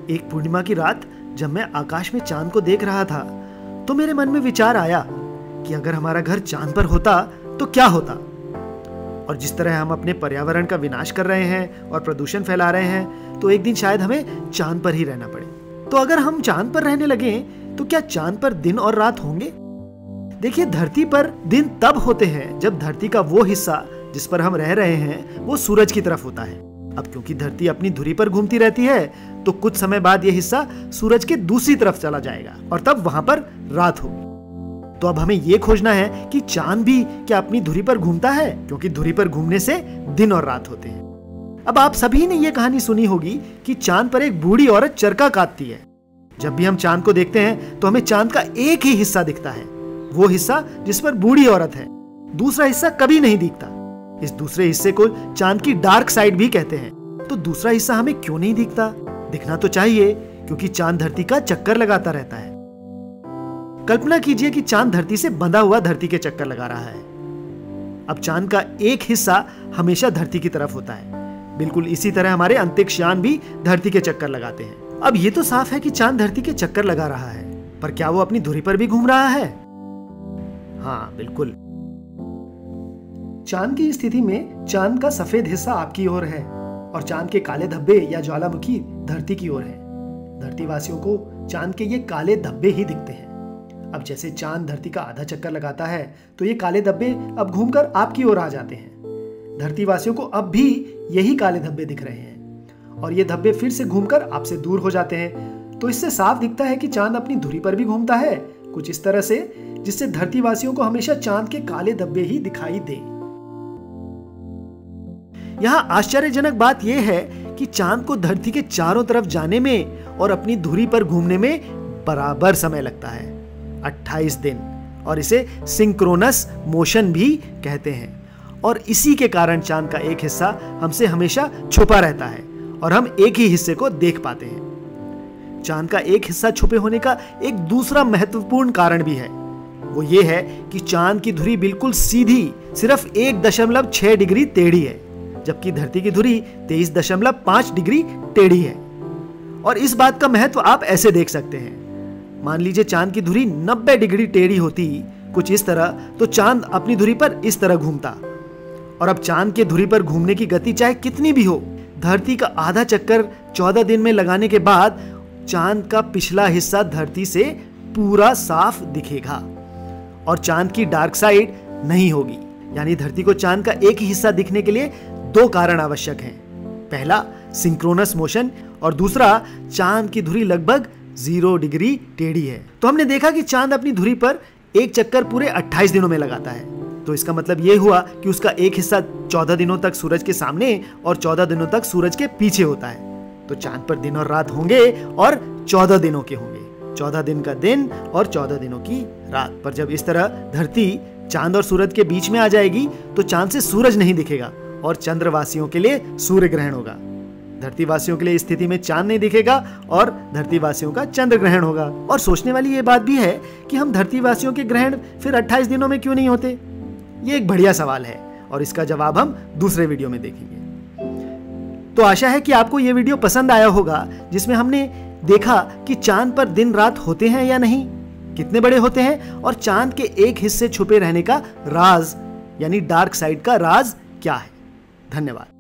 एक पूर्णिमा की रात जब मैं आकाश में चांद को देख रहा था तो मेरे मन में विचार आया कि अगर हमारा घर चांद पर होता तो क्या होता। और जिस तरह हम अपने पर्यावरण का विनाश कर रहे हैं और प्रदूषण फैला रहे हैं तो एक दिन शायद हमें चांद पर ही रहना पड़े। तो अगर हम चांद पर रहने लगे तो क्या चांद पर दिन और रात होंगे? देखिए, धरती पर दिन तब होते हैं जब धरती का वो हिस्सा जिस पर हम रह रहे हैं वो सूरज की तरफ होता है। अब क्योंकि धरती अपनी धुरी पर घूमती रहती है तो कुछ समय बाद यह हिस्सा सूरज के दूसरी तरफ चला जाएगा और तब वहां पर रात होगी। तो अब हमें यह खोजना है कि चांद भी क्या अपनी धुरी पर घूमता है, क्योंकि धुरी पर घूमने से दिन और रात होते हैं। अब आप सभी ने यह कहानी सुनी होगी कि चांद पर एक बूढ़ी औरत चरखा काटती है। जब भी हम चांद को देखते हैं तो हमें चांद का एक ही हिस्सा दिखता है, वो हिस्सा जिस पर बूढ़ी औरत है। दूसरा हिस्सा कभी नहीं दिखता। इस दूसरे हिस्से को चांद की डार्क साइड भी कहते हैं। तो दूसरा हिस्सा हमें क्यों नहीं दिखता? दिखना तो चाहिए, क्योंकि चांद धरती का चक्कर लगाता रहता है। कल्पना कीजिए कि चांद धरती से बंधा हुआ धरती के चक्कर लगा रहा है। अब चांद का एक हिस्सा हमेशा धरती की तरफ होता है। बिल्कुल इसी तरह हमारे अंतरिक्ष यान भी धरती के चक्कर लगाते हैं। अब ये तो साफ है कि चांद धरती के चक्कर लगा रहा है, पर क्या वो अपनी धुरी पर भी घूम रहा है? हाँ, बिल्कुल। चांद की स्थिति में चांद का सफेद हिस्सा आपकी ओर है और चांद के काले धब्बे या ज्वालामुखी धरती की ओर है। धरतीवासियों को चांद के ये काले धब्बे ही दिखते हैं। अब जैसे चांद धरती का आधा चक्कर लगाता है तो ये काले धब्बे अब घूमकर आपकी ओर आ जाते हैं। धरतीवासियों को अब भी यही काले धब्बे दिख रहे हैं और ये धब्बे फिर से घूमकर आपसे दूर हो जाते हैं। तो इससे साफ दिखता है कि चांद अपनी धुरी पर भी घूमता है, कुछ इस तरह से जिससे धरतीवासियों को हमेशा चांद के काले धब्बे ही दिखाई दे। यहां आश्चर्यजनक बात यह है कि चांद को धरती के चारों तरफ जाने में और अपनी धुरी पर घूमने में बराबर समय लगता है, 28 दिन, और इसे सिंक्रोनस मोशन भी कहते हैं। और इसी के कारण चांद का एक हिस्सा हमसे हमेशा छुपा रहता है और हम एक ही हिस्से को देख पाते हैं। चांद का एक हिस्सा छुपे होने का एक दूसरा महत्वपूर्ण कारण भी है। वो ये है कि चांद की धुरी बिल्कुल सीधी सिर्फ 1.6 डिग्री टेढ़ी है, जबकि धरती की धुरी 23.5 डिग्री टेढ़ी है। और इस बात का महत्व आप ऐसे देख सकते हैं। मान लीजिए चांद की धुरी 90 डिग्री टेढ़ी होती, कुछ इस तरह, तो चांद अपनी धुरी पर इस तरह घूमता। और अब चांद के धुरी पर घूमने की गति चाहे कितनी भी हो, धरती का आधा चक्कर 14 दिन में लगाने के बाद चांद का पिछला हिस्सा धरती से पूरा साफ दिखेगा और चांद की डार्क साइड नहीं होगी। यानी धरती को चांद का एक ही हिस्सा दिखने के लिए 2 कारण आवश्यक हैं। पहला, सिंक्रोनस मोशन, और दूसरा, चांद की धुरी लगभग 0 डिग्री टेढ़ी है। तो हमने देखा कि चांद अपनी धुरी पर एक चक्कर पूरे 28 दिनों में लगाता है। तो इसका मतलब यह हुआ कि उसका एक हिस्सा 14 दिनों तक सूरज के सामने और 14 दिनों तक सूरज के पीछे होता है। तो चांद पर दिन और रात होंगे और 14 दिनों के होंगे, 14 दिन का दिन और 14 दिनों की रात। पर जब इस तरह धरती चांद और सूरज के बीच में आ जाएगी तो चांद से सूरज नहीं दिखेगा और चंद्रवासियों के लिए सूर्य ग्रहण होगा। धरतीवासियों के लिए इस स्थिति में चांद नहीं दिखेगा और धरतीवासियों का चंद्र ग्रहण होगा। और सोचने वाली ये बात भी है कि हम धरतीवासियों के ग्रहण फिर 28 दिनों में क्यों नहीं होते? ये एक बढ़िया सवाल है और इसका जवाब हम दूसरे वीडियो में देखेंगे। तो आशा है कि आपको ये वीडियो पसंद आया होगा, जिसमें हमने देखा कि चांद पर दिन रात होते हैं या नहीं, कितने बड़े होते हैं, और चांद के एक हिस्से छुपे रहने का राज यानी डार्क साइड का राज क्या है। धन्यवाद।